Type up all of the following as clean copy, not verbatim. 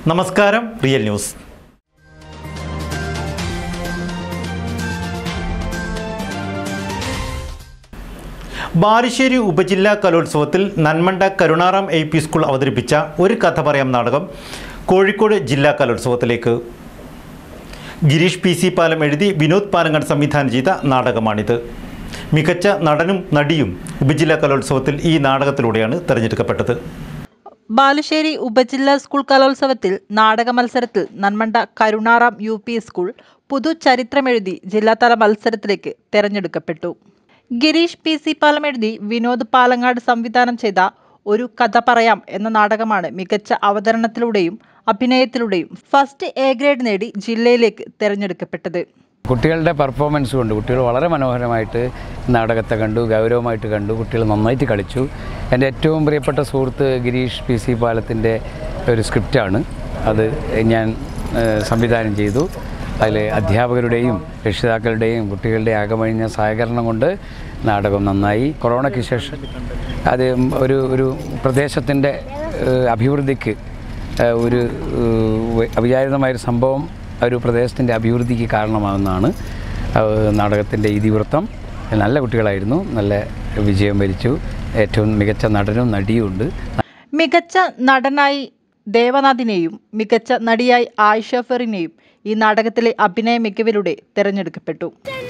നമസ്കാരം, real news. Balussery ഉപജില്ലാ കലോത്സവത്തിൽ നന്മണ്ട കരുണാറാം LP സ്കൂൾ അവതരിപ്പിച്ച ഒരു കഥ പറയാം നാടകം കോഴിക്കോട് ജില്ലാ കലോത്സവത്തിലേക്ക്. ഗിരീഷ് PC പാലം എഴുതി വിനോദ് പാലങ്ങാട് സംവിധാനം ചെയ്ത നാടകമാണിത്. മികച്ച നടനും നടിയും ഉപജില്ലാ കലോത്സവത്തിൽ ഈ നാടകത്തിലൂടെയാണ് തിരഞ്ഞെടുക്കപ്പെട്ടത്. ബാലുശ്ശേരി ഉപജില്ലാ സ്കൂൾ കലോത്സവത്തിൽ നാടക മത്സരത്തിൽ നന്മണ്ട കരുണാറാം UP സ്കൂൾ പുതുചരിത്രമെഴുതി ജില്ലാതല മത്സരത്തിലേക്ക് തെരഞ്ഞെടുക്കപ്പെട്ടു. ഗിരീഷ് PC പാലം എഴുതി വിനോദ് പാലങ്ങാട് സംവിധാനം ചെയ്ത ഒരു കഥ പറയാം എന്ന നാടകമാണ് മികച്ച അവതരണത്തിലൂടെയും അഭിനയത്തിലൂടെയും ഫസ്റ്റ് A ഗ്രേഡ് നേടി ജില്ലയിലേക്ക് തെരഞ്ഞെടുക്കപ്പെട്ടത്. കുട്ടികളുടെ പെർഫോമൻസ് കൊണ്ട് കുട്ടികൾ വളരെ മനോഹരമായിട്ട് നാടകത്തെ കണ്ടു, ഗൗരവമായിട്ട് കണ്ടു. കുട്ടികൾ നന്നായിട്ട് കളിച്ചു. എൻ്റെ ഏറ്റവും പ്രിയപ്പെട്ട സുഹൃത്ത് ഗിരീഷ് PC പാലത്തിൻ്റെ ഒരു സ്ക്രിപ്റ്റാണ്. അത് ഞാൻ സംവിധാനം ചെയ്തു. അതിൽ അധ്യാപകരുടെയും രക്ഷിതാക്കളുടെയും കുട്ടികളുടെ ആകമഴിഞ്ഞ സഹകരണം കൊണ്ട് നാടകം നന്നായി. കൊറോണയ്ക്ക് ശേഷം അത് ഒരു പ്രദേശത്തിൻ്റെ അഭിവൃദ്ധിക്ക് ഒരു അവിചാരിതമായൊരു സംഭവം ഒരു പ്രദേശത്തിൻ്റെ അഭിവൃദ്ധിക്ക് കാരണമാകുന്നതാണ് നാടകത്തിൻ്റെ ഇതിവൃത്തം. നല്ല കുട്ടികളായിരുന്നു, നല്ല വിജയം വരിച്ചു. ഏറ്റവും മികച്ച നടനും നടിയും ഉണ്ട്. മികച്ച നടനായി ദേവനാഥിനെയും മികച്ച നടിയായി ആയിഷ ഫെറിനെയും ഈ നാടകത്തിലെ അഭിനയ മികവിലൂടെ തെരഞ്ഞെടുക്കപ്പെട്ടു.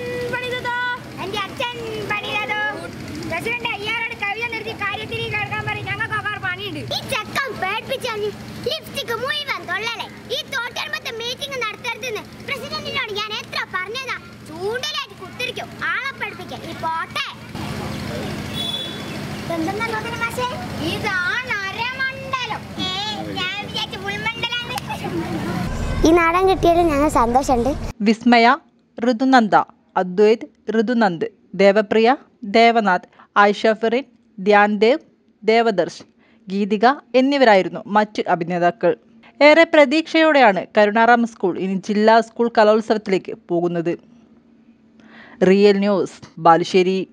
ഈ നാടൻ കിട്ടിയതിൽ ഞങ്ങൾ സന്തോഷമുണ്ട്. വിസ്മയ, ഋതുനന്ദ, അദ്വൈത്, ഋതുനന്ദ്, ദേവപ്രിയ, ദേവനാഥ്, ആയിഷ ഫെറിൻ, ധ്യാൻദേവ്, ദേവദർശ്, ഗീതിക എന്നിവരായിരുന്നു മറ്റ് അഭിനേതാക്കൾ. ഏറെ പ്രതീക്ഷയോടെയാണ് കരുണാറാം സ്കൂൾ ഇനി ജില്ലാ സ്കൂൾ കലോത്സവത്തിലേക്ക് പോകുന്നത്. Real news, Balussery.